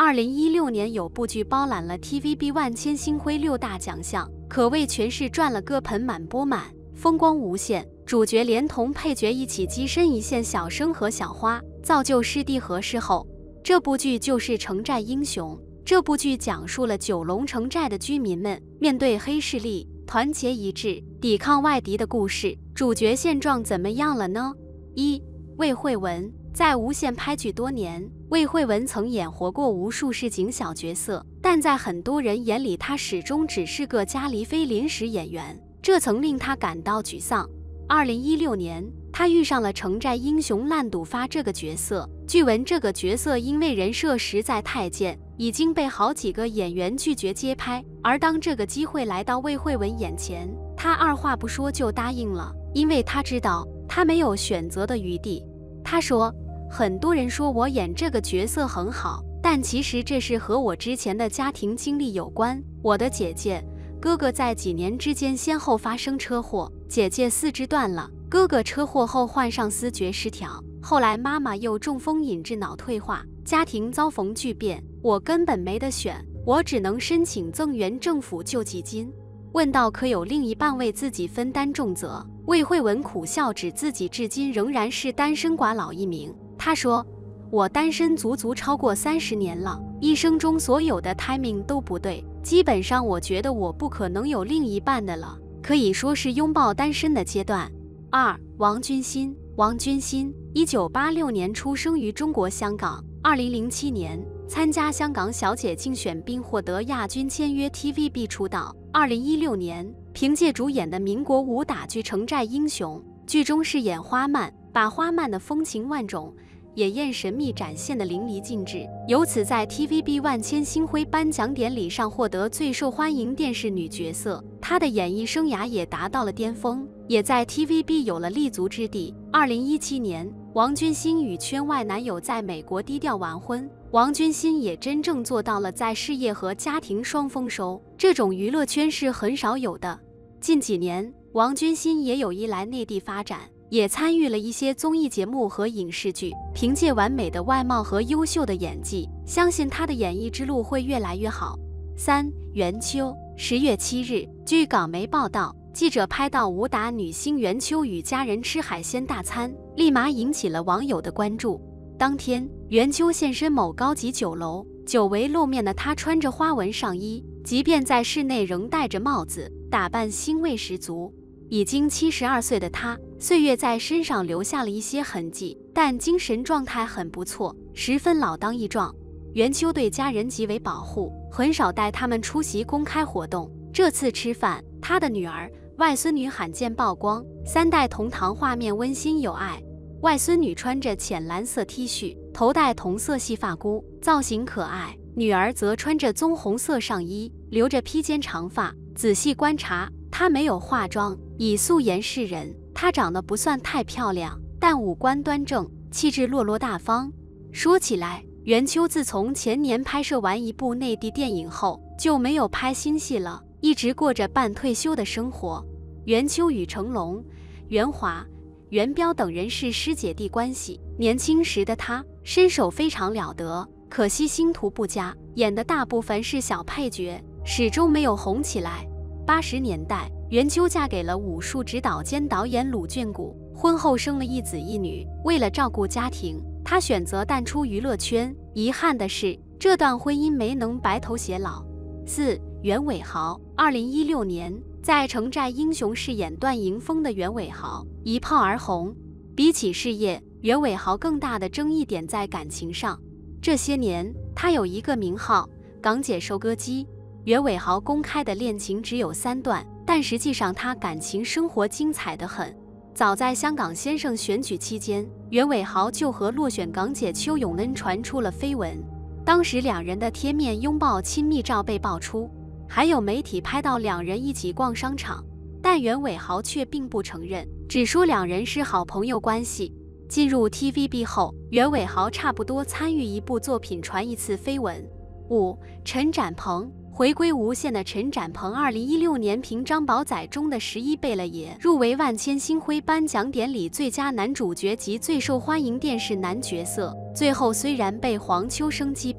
2016年有部剧包揽了 TVB 万千星辉6大奖项，可谓全是赚了个盆满钵满，风光无限。主角连同配角一起跻身一线小生和小花，造就师弟和事后。这部剧就是《城寨英雄》。这部剧讲述了九龙城寨的居民们面对黑势力，团结一致，抵抗外敌的故事。主角现状怎么样了呢？1. 魏慧文。在无线拍剧多年，魏慧文曾演活过无数市井小角色，但在很多人眼里，她始终只是个家里非临时演员，这曾令她感到沮丧。2016年，她遇上了城寨英雄烂赌发这个角色。据闻这个角色因为人设实在太贱，已经被好几个演员拒绝接拍。而当这个机会来到魏慧文眼前，她二话不说就答应了，因为她知道她没有选择的余地。她说，很多人说我演这个角色很好，但其实这是和我之前的家庭经历有关。我的姐姐、哥哥在几年之间先后发生车祸，姐姐四肢断了，哥哥车祸后患上思觉失调，后来妈妈又中风引致脑退化，家庭遭逢巨变，我根本没得选，我只能申请增援政府救济金。问到可有另一半为自己分担重责，魏慧文苦笑指自己至今仍然是单身寡佬一名。她说，我单身足足超过30年了，一生中所有的 timing 都不对，基本上我觉得我不可能有另一半的了，可以说是拥抱单身的阶段。2. 王君馨。王君馨1986年出生于中国香港，2007年参加香港小姐竞选并获得亚军，签约 TVB 出道。2016年凭借主演的民国武打剧《城寨英雄》，剧中饰演花曼，把花曼的风情万种、野艳神秘展现得淋漓尽致，由此在 TVB 万千星辉颁奖典礼上获得最受欢迎电视女角色。她的演艺生涯也达到了巅峰，也在 TVB 有了立足之地。2017年，王君馨与圈外男友在美国低调完婚，王君馨也真正做到了在事业和家庭双丰收，这种娱乐圈是很少有的。近几年，王君馨也有意来内地发展，也参与了一些综艺节目和影视剧，凭借完美的外貌和优秀的演技，相信她的演艺之路会越来越好。3. 袁秋。10月7日，据港媒报道，记者拍到武打女星袁秋与家人吃海鲜大餐，立马引起了网友的关注。当天，袁秋现身某高级酒楼，久违露面的她穿着花纹上衣，即便在室内仍戴着帽子，打扮腥味十足。已经72岁的她，岁月在身上留下了一些痕迹，但精神状态很不错，十分老当益壮。袁秋对家人极为保护，很少带他们出席公开活动。这次吃饭，她的女儿、外孙女罕见曝光，3代同堂画面温馨有爱。外孙女穿着浅蓝色 T 恤，头戴同色系发箍，造型可爱；女儿则穿着棕红色上衣，留着披肩长发。仔细观察，她没有化妆，以素颜示人。她长得不算太漂亮，但五官端正，气质落落大方。说起来，袁秋自从前年拍摄完一部内地电影后，就没有拍新戏了，一直过着半退休的生活。袁秋与成龙、袁华、袁彪等人是师姐弟关系，年轻时的她身手非常了得，可惜星途不佳，演的大部分是小配角，始终没有红起来。80年代，袁秋嫁给了武术指导兼导演鲁俊谷，婚后生了一子一女。为了照顾家庭，她选择淡出娱乐圈，遗憾的是，这段婚姻没能白头偕老。4. 袁伟豪。2016年，在《城寨英雄》饰演段迎风的袁伟豪一炮而红。比起事业，袁伟豪更大的争议点在感情上。这些年，他有一个名号“港姐收割机”。袁伟豪公开的恋情只有3段，但实际上他感情生活精彩得很。早在香港先生选举期间，袁伟豪就和落选港姐邱永恩传出了绯闻，当时两人的贴面拥抱亲密照被爆出，还有媒体拍到两人一起逛商场，但袁伟豪却并不承认，只说两人是好朋友关系。进入 TVB 后，袁伟豪差不多参与一部作品传一次绯闻。5. 陈展鹏。回归无线的陈展鹏2016年凭张宝仔中的11贝勒爷入围万千星辉颁奖典礼最佳男主角及最受欢迎电视男角色，最后虽然被黄秋生击败，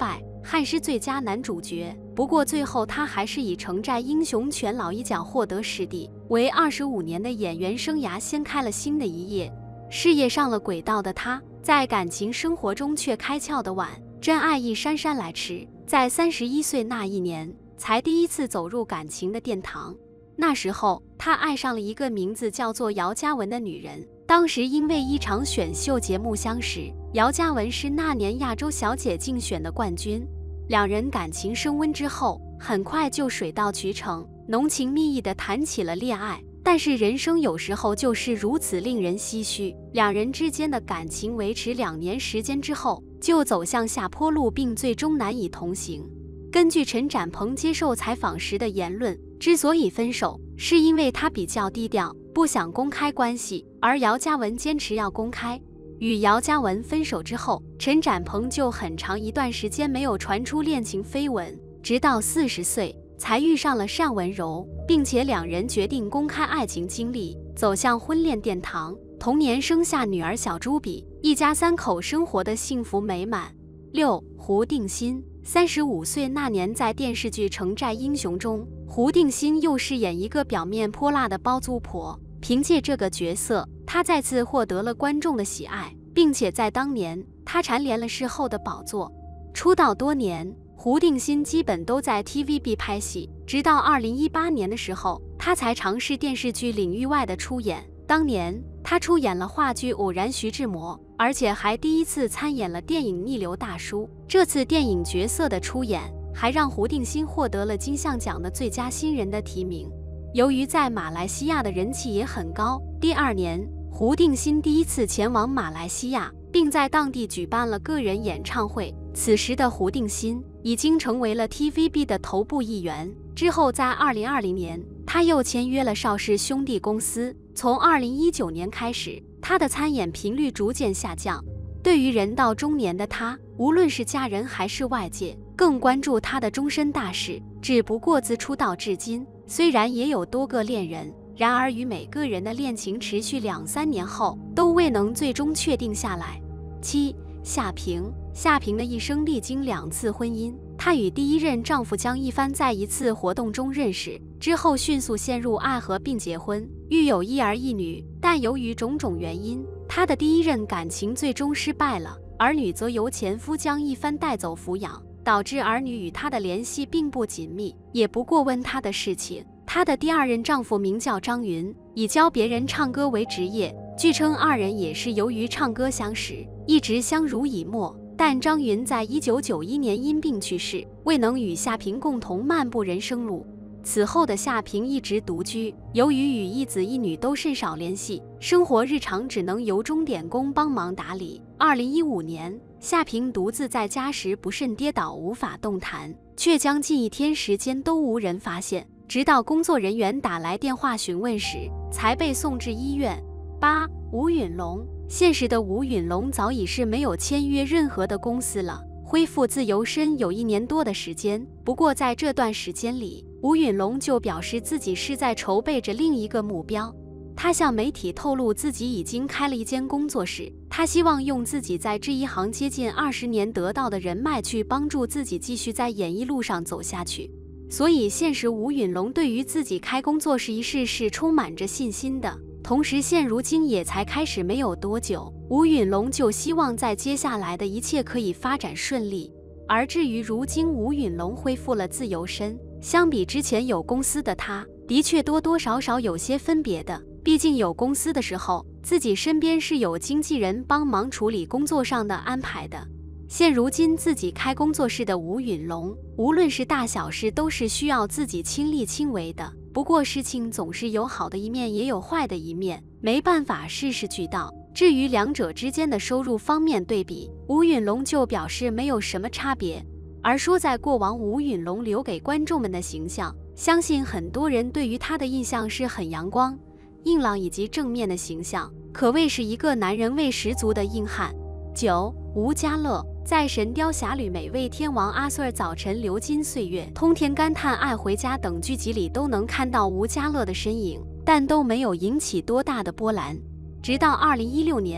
汉诗最佳男主角。不过最后他还是以《城寨英雄》全老一奖获得视帝，为25年的演员生涯掀开了新的一页。事业上了轨道的他，在感情生活中却开窍的晚，真爱一姗姗来迟。在31岁那一年，才第一次走入感情的殿堂。那时候，他爱上了一个名字叫做姚嘉文的女人。当时因为一场选秀节目相识，姚嘉文是那年亚洲小姐竞选的冠军。两人感情升温之后，很快就水到渠成，浓情蜜意地谈起了恋爱。但是人生有时候就是如此令人唏嘘，两人之间的感情维持2年时间之后，就走向下坡路，并最终难以同行。根据陈展鹏接受采访时的言论，之所以分手，是因为他比较低调，不想公开关系，而姚嘉文坚持要公开。与姚嘉文分手之后，陈展鹏就很长一段时间没有传出恋情绯闻，直到40岁才遇上了单雯柔，并且两人决定公开爱情经历，走向婚恋殿堂。同年生下女儿小朱比，一家3口生活的幸福美满。6. 胡定欣35岁那年，在电视剧《城寨英雄》中，胡定欣又饰演一个表面泼辣的包租婆。凭借这个角色，她再次获得了观众的喜爱，并且在当年，她蝉联了视后的宝座。出道多年，胡定欣基本都在 TVB 拍戏，直到2018年的时候，她才尝试电视剧领域外的出演。当年，她出演了话剧《偶然徐志摩》，而且还第一次参演了电影《逆流大叔》。这次电影角色的出演，还让胡定欣获得了金像奖的最佳新人的提名。由于在马来西亚的人气也很高，第2年，胡定欣第一次前往马来西亚，并在当地举办了个人演唱会。此时的胡定欣已经成为了 TVB 的头部艺员。之后在2020年，他又签约了邵氏兄弟公司。从2019年开始，他的参演频率逐渐下降。对于人到中年的他，无论是家人还是外界，更关注他的终身大事。只不过自出道至今，虽然也有多个恋人，然而与每个人的恋情持续2-3年后，都未能最终确定下来。7. 夏萍的一生历经2次婚姻，她与第一任丈夫江一帆在一次活动中认识，之后迅速陷入爱河并结婚，育有1儿1女。但由于种种原因，她的第一任感情最终失败了，儿女则由前夫江一帆带走抚养，导致儿女与她的联系并不紧密，也不过问她的事情。她的第2任丈夫名叫张云，以教别人唱歌为职业。据称2人也是由于唱歌相识，一直相濡以沫。但张云在1991年因病去世，未能与夏萍共同漫步人生路。此后的夏萍一直独居，由于与一子一女都甚少联系，生活日常只能由钟点工帮忙打理。2015年，夏萍独自在家时不慎跌倒，无法动弹，却将近1天时间都无人发现，直到工作人员打来电话询问时，才被送至医院。8. 吴允龙现实的吴允龙早已是没有签约任何的公司了，恢复自由身有1年多的时间。不过在这段时间里，吴允龙就表示自己是在筹备着另一个目标。他向媒体透露自己已经开了一间工作室，他希望用自己在这一行接近20年得到的人脉去帮助自己继续在演艺路上走下去。所以现实吴允龙对于自己开工作室一事是充满着信心的。同时现如今也才开始没有多久，吴允龙就希望在接下来的一切可以发展顺利。而至于如今吴允龙恢复了自由身，相比之前有公司的他，的确多多少少有些分别的。毕竟有公司的时候，自己身边是有经纪人帮忙处理工作上的安排的。现如今自己开工作室的吴允龙，无论是大小事都是需要自己亲力亲为的。不过事情总是有好的一面也有坏的一面，没办法事事俱到。至于两者之间的收入方面对比，吴允龙就表示没有什么差别。而说在过往吴允龙留给观众们的形象，相信很多人对于他的印象是很阳光、硬朗以及正面的形象，可谓是一个男人味十足的硬汉。9. 吴家乐在《神雕侠侣》美味天王阿 Sir 早晨流金岁月、通天干探爱回家等剧集里都能看到吴家乐的身影，但都没有引起多大的波澜。直到2016年，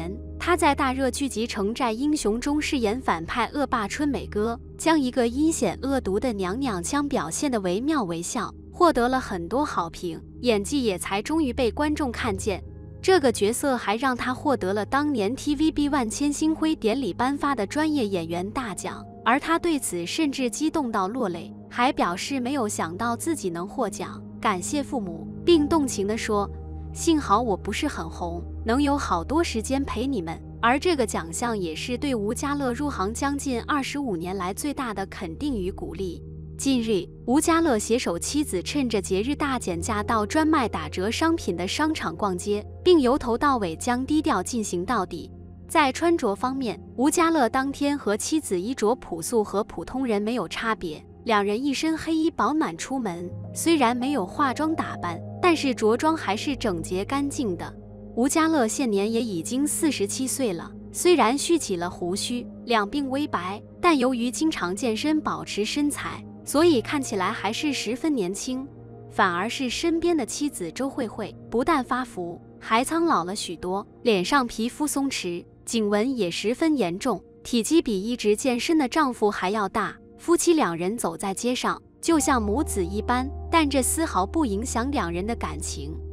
他在大热剧集《城寨英雄》中饰演反派恶霸春美哥，将一个阴险恶毒的娘娘腔表现得惟妙惟肖，获得了很多好评，演技也才终于被观众看见。这个角色还让他获得了当年 TVB 万千星辉典礼颁发的专业演员大奖，而他对此甚至激动到落泪，还表示没有想到自己能获奖，感谢父母，并动情地说：“幸好我不是很红，能有好多时间陪你们。”而这个奖项也是对吴家乐入行将近25年来最大的肯定与鼓励。近日，吴家乐携手妻子趁着节日大减价到专卖打折商品的商场逛街，并由头到尾将低调进行到底。在穿着方面，吴家乐当天和妻子衣着朴素和普通人没有差别，两人一身黑衣保暖出门，虽然没有化妆打扮，但是着装还是整洁干净的。吴家乐现年也已经47岁了，虽然蓄起了胡须，两鬓微白，但由于经常健身保持身材，所以看起来还是十分年轻。反而是身边的妻子周慧慧，不但发福，还苍老了许多，脸上皮肤松弛，颈纹也十分严重，体积比一直健身的丈夫还要大。夫妻两人走在街上，就像母子一般，但这丝毫不影响两人的感情。